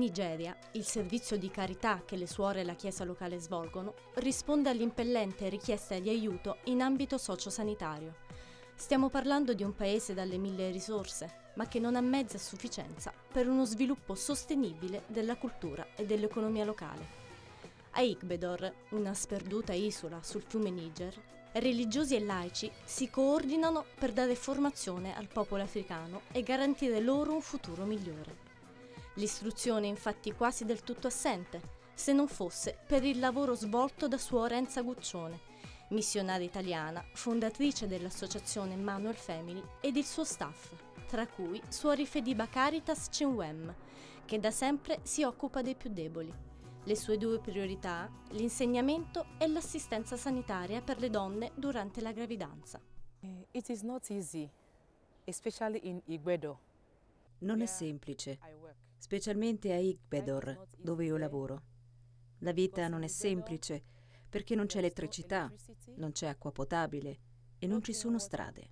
Nigeria, il servizio di carità che le suore e la chiesa locale svolgono risponde all'impellente richiesta di aiuto in ambito sociosanitario. Stiamo parlando di un paese dalle mille risorse, ma che non ha mezzi a sufficienza per uno sviluppo sostenibile della cultura e dell'economia locale. A Igbedor, una sperduta isola sul fiume Niger, religiosi e laici si coordinano per dare formazione al popolo africano e garantire loro un futuro migliore. L'istruzione è infatti quasi del tutto assente, se non fosse per il lavoro svolto da suor Enza Guccione, missionaria italiana, fondatrice dell'associazione Manuel Family ed il suo staff, tra cui suor Fediba Caritas Cinwem, che da sempre si occupa dei più deboli. Le sue due priorità, l'insegnamento e l'assistenza sanitaria per le donne durante la gravidanza. It is not easy, especially in Igbedo. Non è semplice, specialmente a Igbedor, dove io lavoro. La vita non è semplice perché non c'è elettricità, non c'è acqua potabile e non ci sono strade.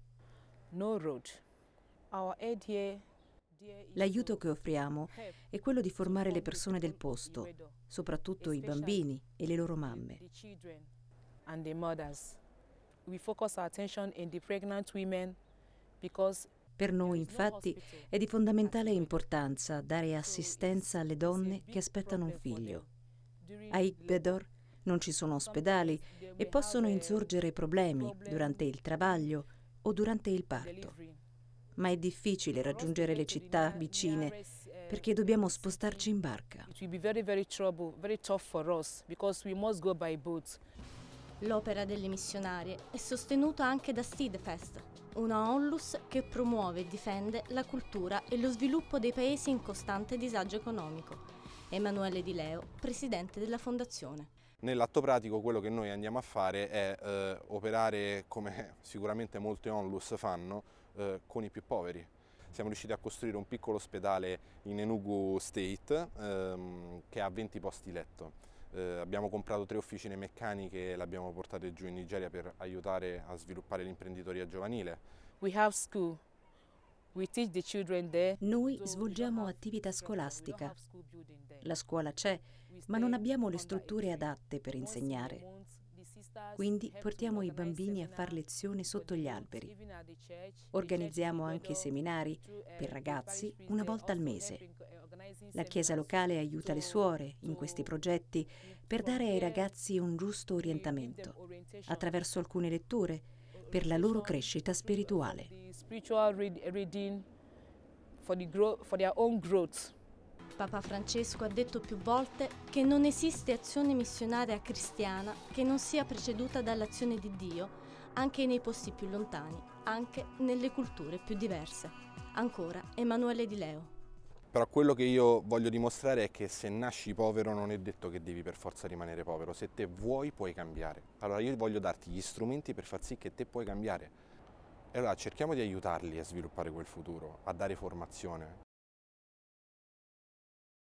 No road. Our aid here. L'aiuto che offriamo è quello di formare le persone del posto, soprattutto i bambini e le loro mamme. And the mothers. We focus our attention in the pregnant women because per noi, infatti, è di fondamentale importanza dare assistenza alle donne che aspettano un figlio. A Igbedor non ci sono ospedali e possono insorgere problemi durante il travaglio o durante il parto. Ma è difficile raggiungere le città vicine perché dobbiamo spostarci in barca. It will be very tough for us because we must go by boat. L'opera delle missionarie è sostenuta anche da Stidefest, una onlus che promuove e difende la cultura e lo sviluppo dei paesi in costante disagio economico. Emanuele Di Leo, presidente della fondazione. Nell'atto pratico quello che noi andiamo a fare è operare, come sicuramente molte onlus fanno, con i più poveri. Siamo riusciti a costruire un piccolo ospedale in Enugu State che ha 20 posti letto. Abbiamo comprato 3 officine meccaniche e le abbiamo portate giù in Nigeria per aiutare a sviluppare l'imprenditoria giovanile. We have school. We teach the children there. Noi svolgiamo attività scolastica. La scuola c'è, ma non abbiamo le strutture adatte per insegnare. Quindi portiamo i bambini a fare lezioni sotto gli alberi. Organizziamo anche seminari per ragazzi una volta al mese. La chiesa locale aiuta le suore in questi progetti per dare ai ragazzi un giusto orientamento, attraverso alcune letture, per la loro crescita spirituale. For their own growth. Papa Francesco ha detto più volte che non esiste azione missionaria cristiana che non sia preceduta dall'azione di Dio, anche nei posti più lontani, anche nelle culture più diverse. Ancora Emanuele Di Leo. Però quello che io voglio dimostrare è che se nasci povero non è detto che devi per forza rimanere povero, se te vuoi puoi cambiare. Allora io voglio darti gli strumenti per far sì che te puoi cambiare. E allora cerchiamo di aiutarli a sviluppare quel futuro, a dare formazione,